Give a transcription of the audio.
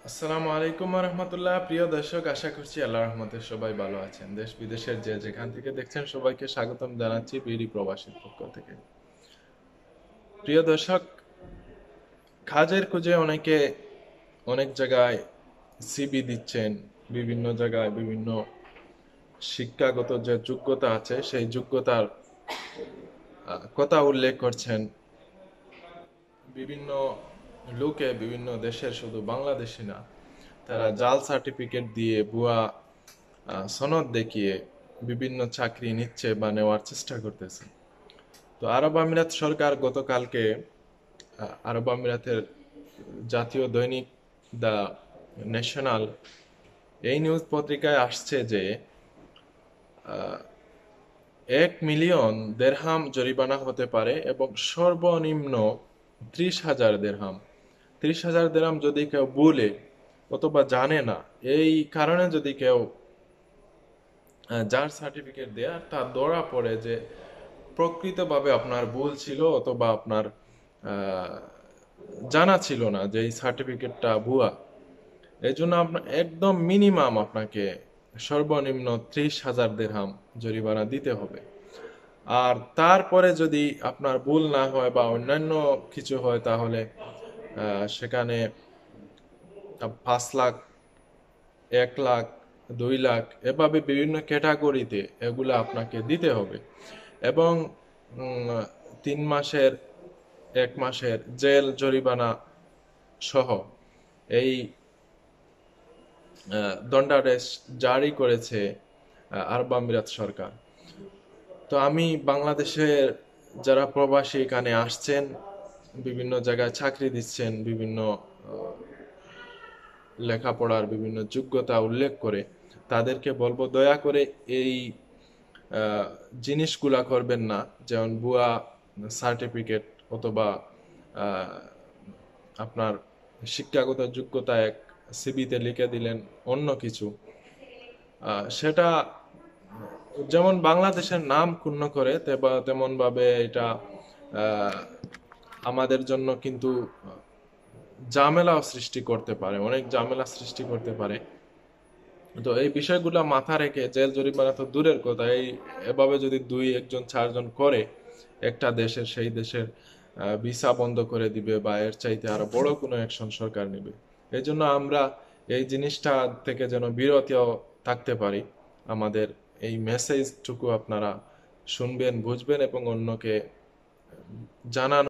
আসসালামু আলাইকুম রহমতুল্লাহ। প্রিয় দর্শক, আশা করছি আল্লাহ রহমতে সবাই ভালো আছেন। দেশ বিদেশের যে যেখান থেকে দেখছেন সবাইকে স্বাগতম জানাচ্ছি বিডি প্রবাসীর পক্ষ থেকে। প্রিয় দর্শক, কাজের খোঁজে অনেকে অনেক জায়গায় সিবি দিচ্ছেন, বিভিন্ন জায়গায় বিভিন্ন শিক্ষাগত যে যোগ্যতা আছে সেই যোগ্যতার কথা উল্লেখ করছেন। বিভিন্ন লোকে বিভিন্ন দেশের, শুধু বাংলাদেশি না, তারা জাল সার্টিফিকেট দিয়ে ভুয়া সনদ দেখিয়ে বিভিন্ন চাকরি নিচ্ছে বা নেওয়ার চেষ্টা করতেছে। তো আরব আমিরাত সরকার গতকালকে আরব আমিরাতের জাতীয় দৈনিক দ্য ন্যাশনাল, এই নিউজ পত্রিকায় আসছে যে 1 মিলিয়ন দেরহাম জরিমানা হতে পারে এবং সর্বনিম্ন 30,000 দেরহাম। 30,000 দেরহাম যদি কেউ ভুলে অথবা জানে না, এই কারণে যদি কেউ যার সার্টিফিকেট দেয়া তা ধরা পড়ে যে প্রকৃতভাবে আপনার ভুল ছিল অথবা আপনার জানা ছিল না যে এই সার্টিফিকেটটা ভুয়া, এই জন্য আপনার একদম মিনিমাম আপনাকে সর্বনিম্ন 30,000 দেরহাম জরিমানা দিতে হবে। আর তারপরে যদি আপনার ভুল না হয় বা অন্যান্য কিছু হয়, তাহলে সেখানে 5 লাখ, 1 লাখ, 2 লাখ, এভাবে বিভিন্ন ক্যাটাগরিতে এগুলো আপনাকে দিতে হবে। এবং 3 মাসের, 1 মাসের জেল জরিমানা সহ এই দণ্ডাদেশ জারি করেছে আরব আমিরাত সরকার। তো আমি বাংলাদেশের যারা প্রবাসী এখানে আসছেন, বিভিন্ন জায়গায় চাকরি দিচ্ছেন, বিভিন্ন লেখাপড়ার বিভিন্ন যোগ্যতা উল্লেখ করে, তাদেরকে বলবো দয়া করে এই জিনিসগুলা করবেন না। যেমন ভুয়া সার্টিফিকেট অথবা আপনার শিক্ষাগত যোগ্যতা এক সিবিতে লিখে দিলেন অন্য কিছু, সেটা যেমন বাংলাদেশের নাম ক্ষুণ্ণ করে তেমন ভাবে এটা আমাদের জন্য কিন্তু ঝামেলাও সৃষ্টি করতে পারে, অনেক ঝামেলা সৃষ্টি করতে পারে। তো এই বিষয়গুলো মাথা রেখে জেল জরিমানা তো দূরের কথা, এভাবে যদি 2, 1, 4 জন করে একটা দেশের, সেই দেশের ভিসা বন্ধ করে দিবে বা এর চাইতে আরো বড় কোনো অ্যাকশন সরকার নেবে। এই জন্য আমরা এই জিনিসটা থেকে যেন বিরত থাকতে পারি, আমাদের এই মেসেজটুকু আপনারা শুনবেন, বুঝবেন এবং অন্যকে জানান।